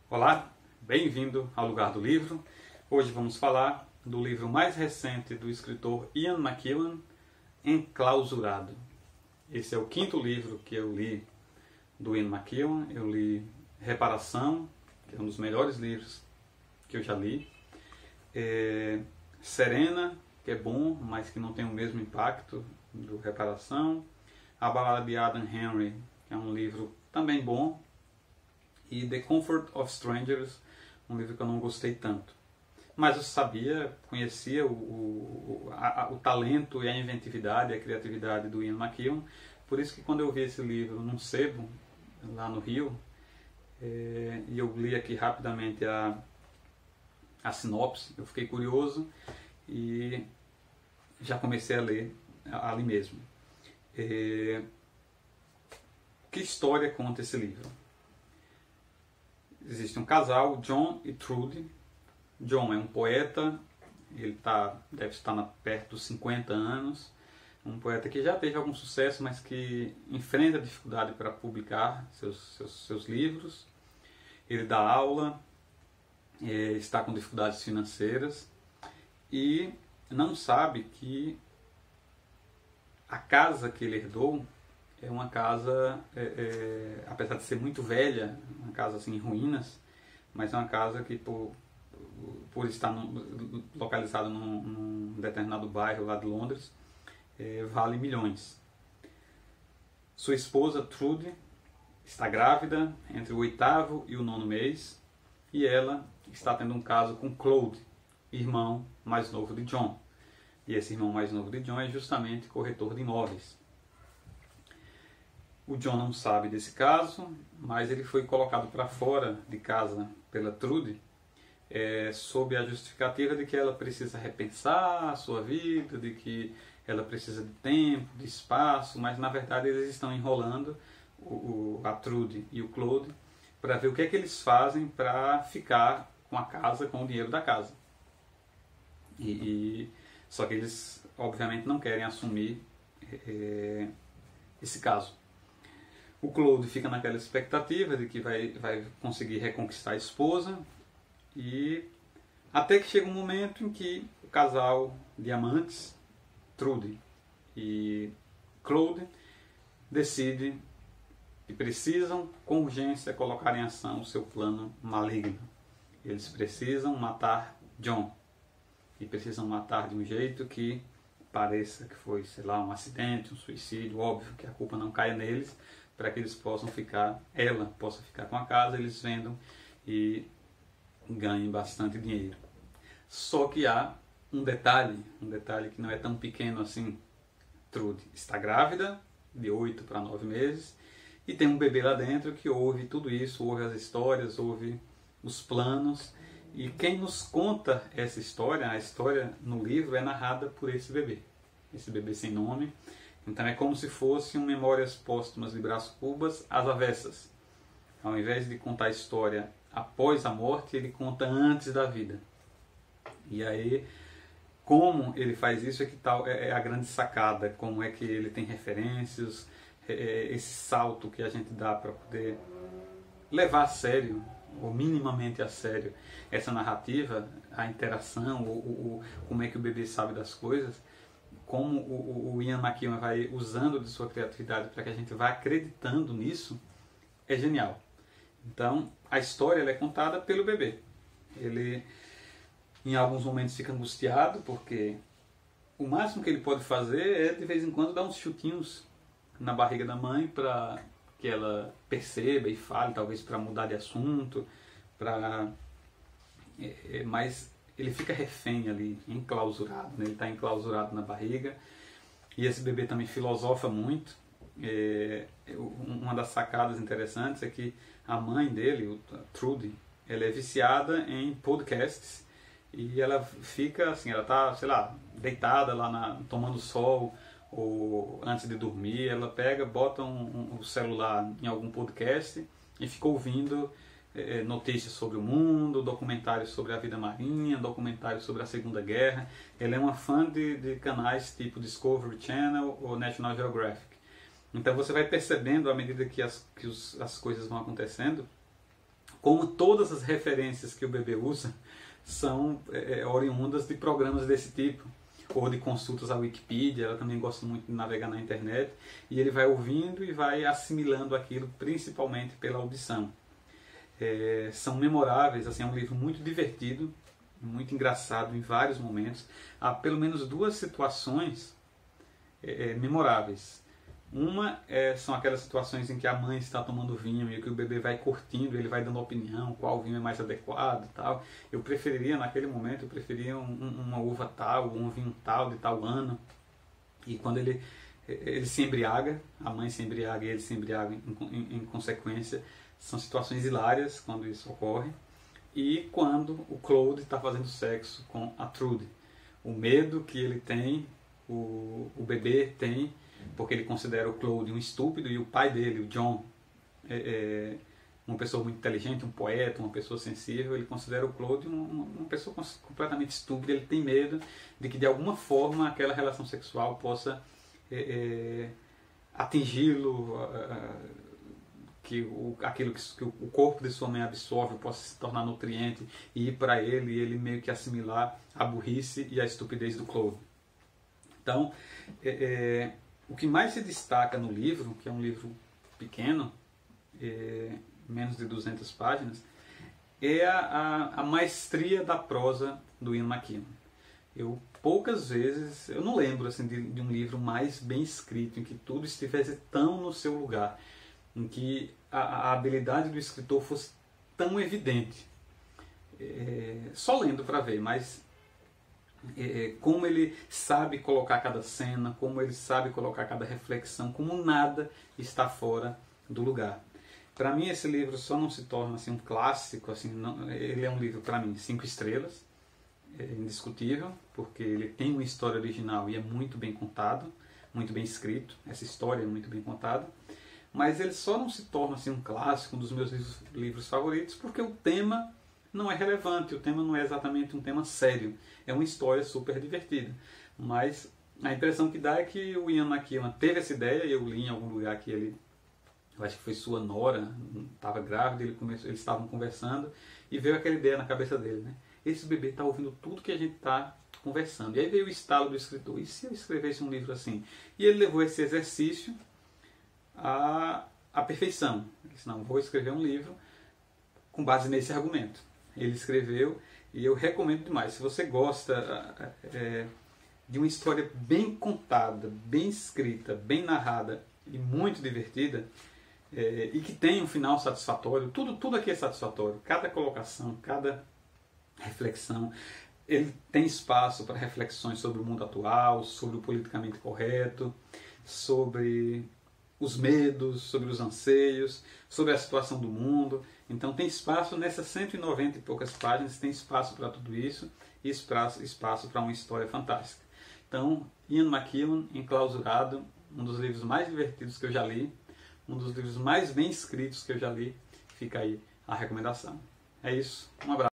Olá, bem-vindo ao Lugar do Livro. Hoje vamos falar do livro mais recente do escritor Ian McEwan, Enclausurado. Esse é o quinto livro que eu li do Ian McEwan. Eu li Reparação, que é um dos melhores livros que eu já li. Serena, que é bom, mas que não tem o mesmo impacto do Reparação. A Balada de Adam Henry, que é um livro também bom. E The Comfort of Strangers, um livro que eu não gostei tanto. Mas eu sabia, conhecia o talento e a inventividade, a criatividade do Ian McEwan. Por isso que quando eu vi esse livro num sebo, lá no Rio, e eu li aqui rapidamente a sinopse, eu fiquei curioso e já comecei a ler ali mesmo. Que história conta esse livro? Existe um casal, John e Trudy. John é um poeta, ele deve estar perto dos 50 anos. Um poeta que já teve algum sucesso, mas que enfrenta dificuldade para publicar seus livros. Ele dá aula, está com dificuldades financeiras e não sabe que a casa que ele herdou é uma casa, apesar de ser muito velha, uma casa assim, em ruínas, mas é uma casa que por estar localizada num determinado bairro lá de Londres, vale milhões. Sua esposa, Trudy, está grávida entre o 8º e o 9º mês, e ela está tendo um caso com Claude, irmão mais novo de John. E esse irmão mais novo de John é justamente corretor de imóveis. O John não sabe desse caso, mas ele foi colocado para fora de casa pela Trudy, sob a justificativa de que ela precisa repensar a sua vida, de que ela precisa de tempo, de espaço, mas na verdade eles estão enrolando a Trudy e o Claude para ver o que é que eles fazem para ficar com a casa, com o dinheiro da casa. Só que eles obviamente não querem assumir esse caso. O Claude fica naquela expectativa de que vai conseguir reconquistar a esposa, e até que chega um momento em que o casal de amantes, Trudy e Claude, decide que precisam com urgência colocar em ação o seu plano maligno. Eles precisam matar John, e precisam matar de um jeito que pareça que foi, sei lá, um acidente, um suicídio. Óbvio que a culpa não caia neles, para que eles ela possa ficar com a casa, eles vendam e ganhem bastante dinheiro. Só que há um detalhe que não é tão pequeno assim. Trudy está grávida, de 8 para 9 meses, e tem um bebê lá dentro que ouve tudo isso, ouve as histórias, ouve os planos, e quem nos conta essa história, a história no livro é narrada por esse bebê sem nome. Então é como se fosse um Memórias Póstumas de Brás Cubas às avessas. Ao invés de contar a história após a morte, ele conta antes da vida. E aí, como ele faz isso é a grande sacada, como é que ele tem referências, esse salto que a gente dá para poder levar a sério, ou minimamente a sério, essa narrativa, a interação, como é que o bebê sabe das coisas. Como o Ian McEwan vai usando de sua criatividade para que a gente vá acreditando nisso, é genial. Então, a história é contada pelo bebê. Ele, em alguns momentos, fica angustiado, porque o máximo que ele pode fazer é, de vez em quando, dar uns chutinhos na barriga da mãe para que ela perceba e fale, talvez para mudar de assunto, mas ele fica refém ali, enclausurado, né? Ele está enclausurado na barriga, e esse bebê também filosofa muito. Uma das sacadas interessantes é que a mãe dele, a Trudy, ela é viciada em podcasts, e ela fica assim, ela está, sei lá, deitada lá tomando sol, ou antes de dormir, ela bota o celular em algum podcast e fica ouvindo notícias sobre o mundo, documentários sobre a vida marinha, documentários sobre a Segunda Guerra. Ela é uma fã de canais tipo Discovery Channel ou National Geographic. Então você vai percebendo, à medida que as coisas vão acontecendo, como todas as referências que o bebê usa são oriundas de programas desse tipo, ou de consultas à Wikipedia. Ela também gosta muito de navegar na internet, e ele vai ouvindo e vai assimilando aquilo, principalmente pela audição. São memoráveis, assim, é um livro muito divertido, muito engraçado em vários momentos. Há pelo menos duas situações memoráveis. Uma são aquelas situações em que a mãe está tomando vinho e que o bebê vai curtindo, ele vai dando opinião, qual vinho é mais adequado e tal. Eu preferiria, naquele momento, eu preferia uma uva tal, um vinho tal, de tal ano. E quando ele se embriaga, a mãe se embriaga e ele se embriaga em consequência, são situações hilárias quando isso ocorre. E quando o Claude está fazendo sexo com a Trude. O medo que ele tem, o bebê tem, porque ele considera o Claude um estúpido, e o pai dele, o John, uma pessoa muito inteligente, um poeta, uma pessoa sensível. Ele considera o Claude uma pessoa completamente estúpida. Ele tem medo de que de alguma forma aquela relação sexual possa atingi-lo, que aquilo que o corpo de sua mãe absorve possa se tornar nutriente e ir para ele, e ele meio que assimilar a burrice e a estupidez do Claude. Então, o que mais se destaca no livro, que é um livro pequeno, menos de 200 páginas, é a maestria da prosa do Ian McEwan. Eu poucas vezes, eu não lembro assim, de um livro mais bem escrito, em que tudo estivesse tão no seu lugar, em que a habilidade do escritor fosse tão evidente. Só lendo para ver, mas como ele sabe colocar cada cena, como ele sabe colocar cada reflexão, como nada está fora do lugar. Para mim esse livro só não se torna assim, um clássico, assim, não, ele é um livro para mim 5 estrelas, indiscutível, porque ele tem uma história original e é muito bem contado, muito bem escrito, essa história é muito bem contada, mas ele só não se torna assim, um clássico, um dos meus livros favoritos, porque o tema não é relevante, o tema não é exatamente um tema sério, é uma história super divertida. Mas a impressão que dá é que o Ian McEwan teve essa ideia, e eu li em algum lugar que ele, eu acho que foi sua nora, estava grávida, eles estavam conversando, e veio aquela ideia na cabeça dele, né? Esse bebê está ouvindo tudo que a gente está conversando. E aí veio o estalo do escritor, e se eu escrevesse um livro assim? E ele levou esse exercício à perfeição. Ele disse, não, vou escrever um livro com base nesse argumento. Ele escreveu, e eu recomendo demais. Se você gosta de uma história bem contada, bem escrita, bem narrada e muito divertida, e que tem um final satisfatório, tudo aqui é satisfatório. Cada colocação, cada reflexão, ele tem espaço para reflexões sobre o mundo atual, sobre o politicamente correto, sobre os medos, sobre os anseios, sobre a situação do mundo. Então tem espaço nessas 190 e poucas páginas, tem espaço para tudo isso, e espaço para uma história fantástica. Então, Ian McEwan, Enclausurado, um dos livros mais divertidos que eu já li, um dos livros mais bem escritos que eu já li. Fica aí a recomendação. É isso, um abraço.